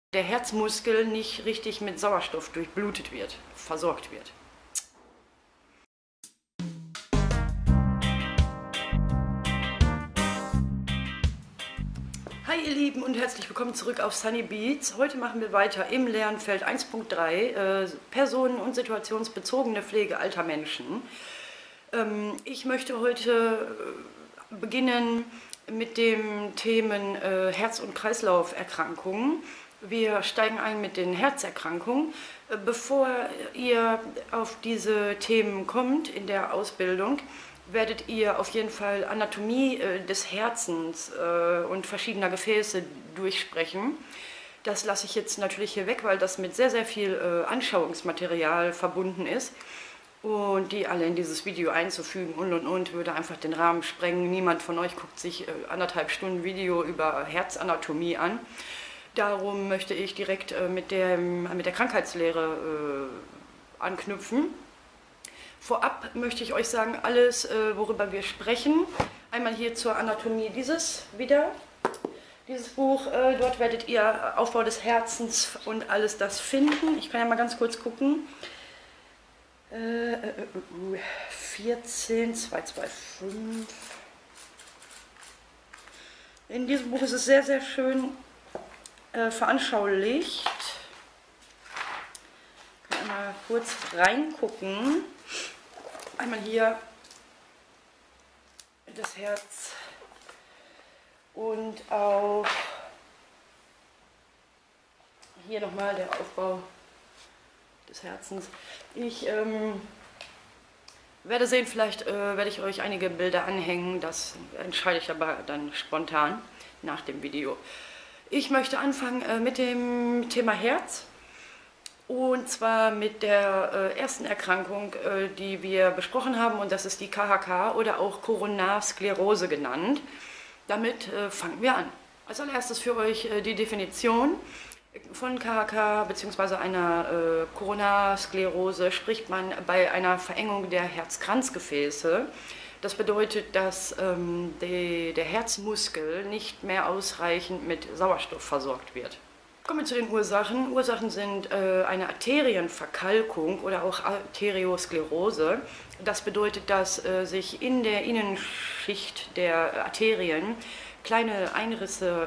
der Herzmuskel nicht richtig mit Sauerstoff durchblutet wird, versorgt wird. Hi ihr Lieben und herzlich willkommen zurück auf Sunny Beats. Heute machen wir weiter im Lernfeld 1.3 Personen- und situationsbezogene Pflege alter Menschen. Ich möchte heute beginnen mit den Themen Herz- und Kreislauferkrankungen. Wir steigen ein mit den Herzerkrankungen. Bevor ihr auf diese Themen kommt in der Ausbildung, werdet ihr auf jeden Fall Anatomie des Herzens und verschiedener Gefäße durchsprechen. Das lasse ich jetzt natürlich hier weg, weil das mit sehr, sehr viel Anschauungsmaterial verbunden ist. Und die alle in dieses Video einzufügen und würde einfach den Rahmen sprengen. Niemand von euch guckt sich 1,5 Stunden Video über Herzanatomie an. Darum möchte ich direkt mit der Krankheitslehre anknüpfen. Vorab möchte ich euch sagen, alles, worüber wir sprechen, einmal hier zur Anatomie dieses Buch, dort werdet ihr Aufbau des Herzens und alles das finden. Ich kann ja mal ganz kurz gucken. 14.225. In diesem Buch ist es sehr, sehr schön veranschaulicht. Ich kann mal kurz reingucken. Einmal hier das Herz und auch hier nochmal der Aufbau des Herzens. Ich werde sehen, vielleicht werde ich euch einige Bilder anhängen, das entscheide ich aber dann spontan nach dem Video. Ich möchte anfangen mit dem Thema Herz und zwar mit der ersten Erkrankung, die wir besprochen haben, und das ist die KHK oder auch Koronarsklerose genannt. Damit fangen wir an. Als allererstes für euch die Definition. Von KHK bzw. einer Koronarsklerose spricht man bei einer Verengung der Herzkranzgefäße. Das bedeutet, dass der Herzmuskel nicht mehr ausreichend mit Sauerstoff versorgt wird. Kommen wir zu den Ursachen. Ursachen sind eine Arterienverkalkung oder auch Arteriosklerose. Das bedeutet, dass sich in der Innenschicht der Arterien kleine Einrisse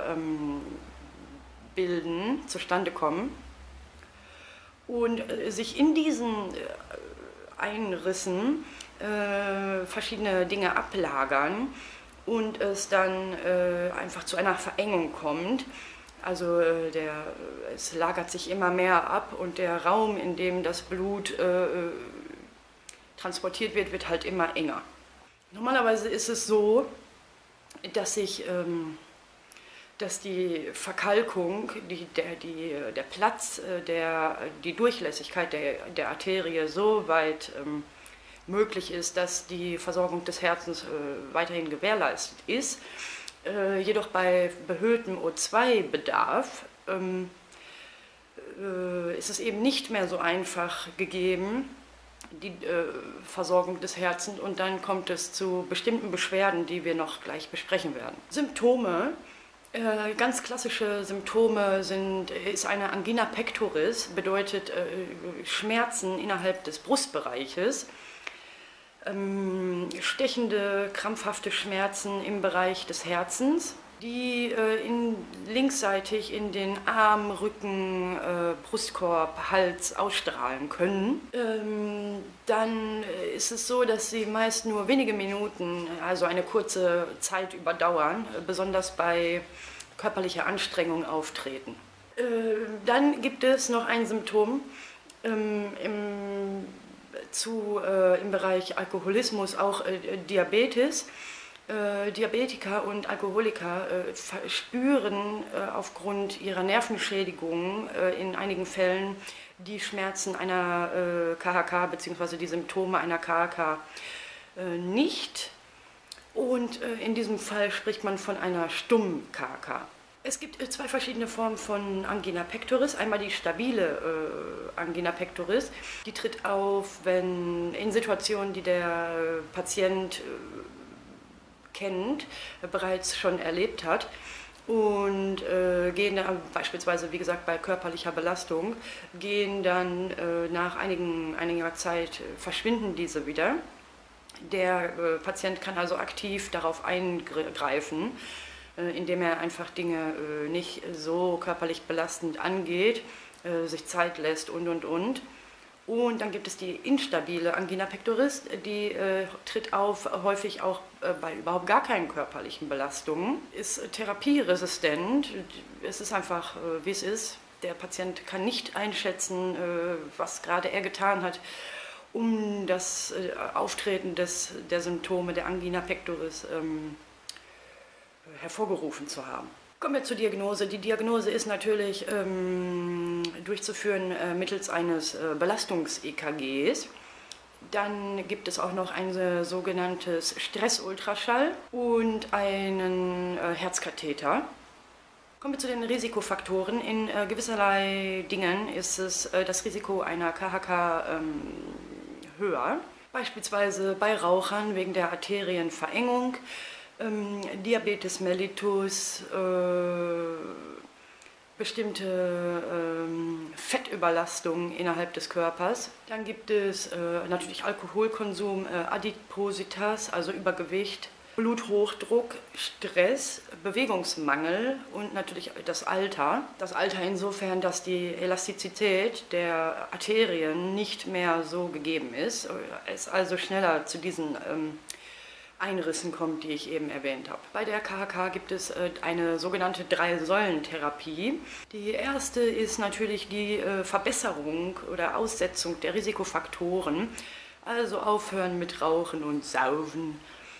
bilden, zustande kommen und sich in diesen Einrissen verschiedene Dinge ablagern und es dann einfach zu einer Verengung kommt. Also es lagert sich immer mehr ab und der Raum, in dem das Blut transportiert wird, wird halt immer enger. Normalerweise ist es so, dass die Verkalkung, der Platz, die Durchlässigkeit der Arterie so weit möglich ist, dass die Versorgung des Herzens weiterhin gewährleistet ist. Jedoch bei erhöhtem O2-Bedarf ist es eben nicht mehr so einfach gegeben, die Versorgung des Herzens, und dann kommt es zu bestimmten Beschwerden, die wir noch gleich besprechen werden. Symptome. Ganz klassische Symptome ist eine Angina pectoris, bedeutet Schmerzen innerhalb des Brustbereiches, stechende, krampfhafte Schmerzen im Bereich des Herzens, die linksseitig in den Arm, Rücken, Brustkorb, Hals ausstrahlen können. Dann ist es so, dass sie meist nur wenige Minuten, also eine kurze Zeit überdauern, besonders bei körperlicher Anstrengung auftreten. Dann gibt es noch ein Symptom im Bereich Alkoholismus, auch Diabetes. Diabetiker und Alkoholiker spüren aufgrund ihrer Nervenschädigungen in einigen Fällen die Schmerzen einer KHK bzw. die Symptome einer KHK nicht. Und in diesem Fall spricht man von einer stummen KHK. Es gibt zwei verschiedene Formen von Angina pectoris. Einmal die stabile Angina pectoris, die tritt auf, wenn in Situationen, die der Patient kennt, bereits schon erlebt hat. und gehen dann beispielsweise, wie gesagt, bei körperlicher Belastung, gehen dann nach einiger Zeit, verschwinden diese wieder. Der Patient kann also aktiv darauf eingreifen, indem er einfach Dinge nicht so körperlich belastend angeht, sich Zeit lässt und. Und dann gibt es die instabile Angina pectoris, die tritt auf häufig auch bei überhaupt gar keinen körperlichen Belastungen, ist therapieresistent, es ist einfach, wie es ist. Der Patient kann nicht einschätzen, was gerade er getan hat, um das Auftreten der Symptome der Angina pectoris hervorgerufen zu haben. Kommen wir zur Diagnose. Die Diagnose ist natürlich durchzuführen mittels eines Belastungs-EKGs. Dann gibt es auch noch ein sogenanntes Stressultraschall und einen Herzkatheter. Kommen wir zu den Risikofaktoren. In gewisserlei Dingen ist das Risiko einer KHK höher. Beispielsweise bei Rauchern wegen der Arterienverengung, Diabetes mellitus, bestimmte Fettüberlastungen innerhalb des Körpers. Dann gibt es natürlich Alkoholkonsum, Adipositas, also Übergewicht, Bluthochdruck, Stress, Bewegungsmangel und natürlich das Alter. Das Alter insofern, dass die Elastizität der Arterien nicht mehr so gegeben ist, es also schneller zu diesen Einrissen kommt, die ich eben erwähnt habe. Bei der KHK gibt es eine sogenannte Drei-Säulen-Therapie. Die erste ist natürlich die Verbesserung oder Aussetzung der Risikofaktoren, also aufhören mit Rauchen und Saufen,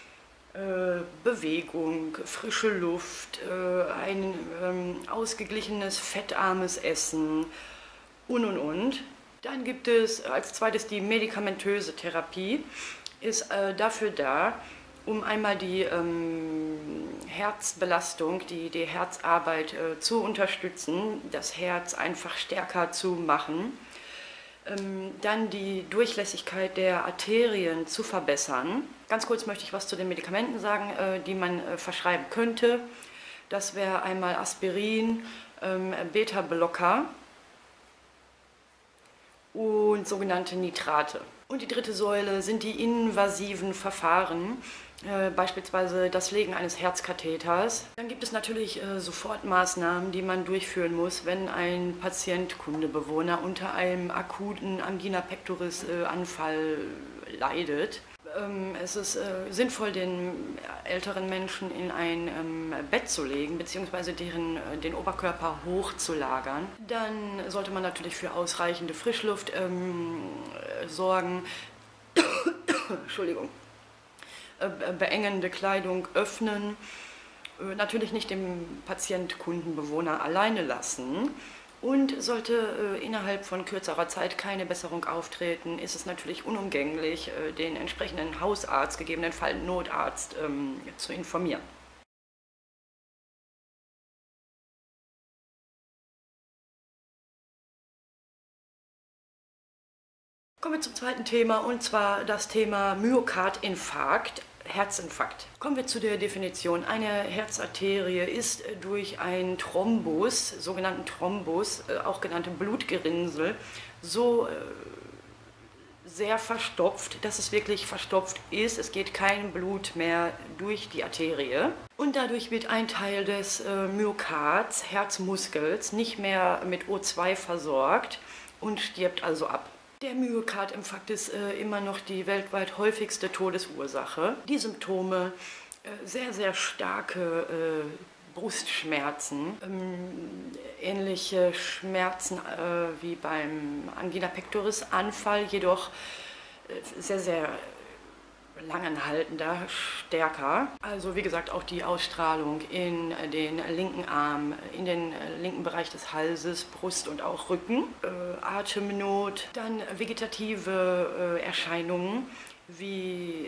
Bewegung, frische Luft, ein ausgeglichenes, fettarmes Essen und. Dann gibt es als zweites die medikamentöse Therapie, ist dafür da, um einmal die Herzbelastung, die Herzarbeit zu unterstützen, das Herz einfach stärker zu machen, dann die Durchlässigkeit der Arterien zu verbessern. Ganz kurz möchte ich was zu den Medikamenten sagen, die man verschreiben könnte. Das wäre einmal Aspirin, Beta-Blocker und sogenannte Nitrate. Und die dritte Säule sind die invasiven Verfahren, beispielsweise das Legen eines Herzkatheters. Dann gibt es natürlich Sofortmaßnahmen, die man durchführen muss, wenn ein Patient, Kunde, Bewohner unter einem akuten Angina pectoris Anfall leidet. Es ist sinnvoll, den älteren Menschen in ein Bett zu legen, beziehungsweise den Oberkörper hochzulagern. Dann sollte man natürlich für ausreichende Frischluft sorgen. Entschuldigung. Beengende Kleidung öffnen. Natürlich nicht den Patient, Kunden, Bewohner alleine lassen. Und sollte innerhalb von kürzerer Zeit keine Besserung auftreten, ist es natürlich unumgänglich, den entsprechenden Hausarzt, gegebenenfalls Notarzt, zu informieren. Kommen wir zum zweiten Thema, und zwar das Thema Myokardinfarkt, Herzinfarkt. Kommen wir zu der Definition. Eine Herzarterie ist durch einen Thrombus, sogenannten Thrombus, auch genannte Blutgerinnsel, so sehr verstopft, dass es wirklich verstopft ist. Es geht kein Blut mehr durch die Arterie. Und dadurch wird ein Teil des Myokards, Herzmuskels, nicht mehr mit O2 versorgt und stirbt also ab. Der Myokardinfarkt ist immer noch die weltweit häufigste Todesursache. Die Symptome, sehr, sehr starke Brustschmerzen, ähnliche Schmerzen wie beim Angina pectoris Anfall, jedoch sehr, sehr langanhaltender, stärker. Also wie gesagt auch die Ausstrahlung in den linken Arm, in den linken Bereich des Halses, Brust und auch Rücken, Atemnot, dann vegetative Erscheinungen wie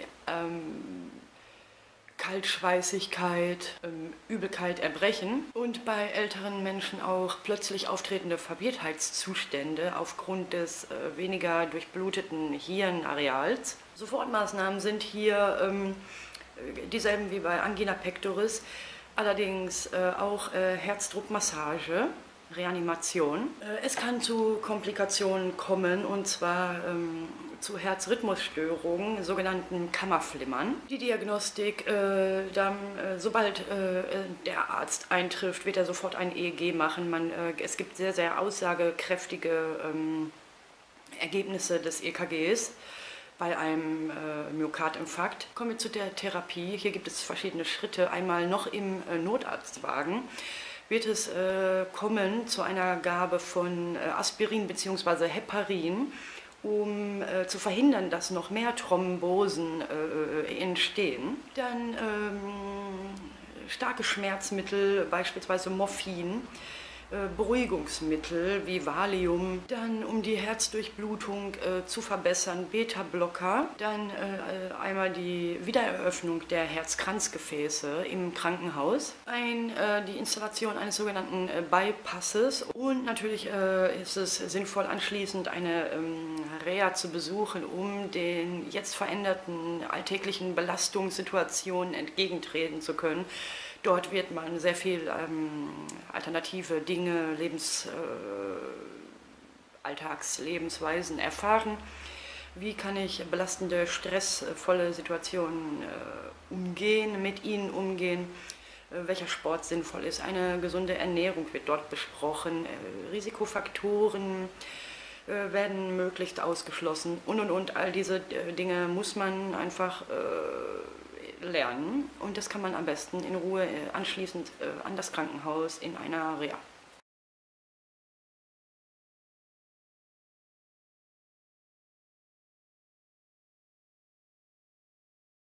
Kaltschweißigkeit, Übelkeit, Erbrechen und bei älteren Menschen auch plötzlich auftretende Verwirrtheitszustände aufgrund des weniger durchbluteten Hirnareals. Sofortmaßnahmen sind hier dieselben wie bei Angina pectoris. allerdings auch Herzdruckmassage, Reanimation. Es kann zu Komplikationen kommen, und zwar zu Herzrhythmusstörungen, sogenannten Kammerflimmern. Die Diagnostik, sobald der Arzt eintrifft, wird er sofort ein EEG machen. Es gibt sehr, sehr aussagekräftige Ergebnisse des EKGs bei einem Myokardinfarkt. Kommen wir zu der Therapie. Hier gibt es verschiedene Schritte. Einmal noch im Notarztwagen wird es kommen zu einer Gabe von Aspirin bzw. Heparin, um zu verhindern, dass noch mehr Thrombosen entstehen. Dann starke Schmerzmittel, beispielsweise Morphin, Beruhigungsmittel wie Valium, dann um die Herzdurchblutung zu verbessern, Beta-Blocker, dann einmal die Wiedereröffnung der Herzkranzgefäße im Krankenhaus, die Installation eines sogenannten Bypasses, und natürlich ist es sinnvoll, anschließend eine Reha zu besuchen, um den jetzt veränderten alltäglichen Belastungssituationen entgegentreten zu können. Dort wird man sehr viel alternative Dinge, Alltagslebensweisen erfahren. Wie kann ich belastende, stressvolle Situationen umgehen, mit ihnen umgehen? Welcher Sport sinnvoll ist? Eine gesunde Ernährung wird dort besprochen. Risikofaktoren werden möglichst ausgeschlossen und. All diese Dinge muss man einfach lernen, und das kann man am besten in Ruhe anschließend an das Krankenhaus in einer Reha.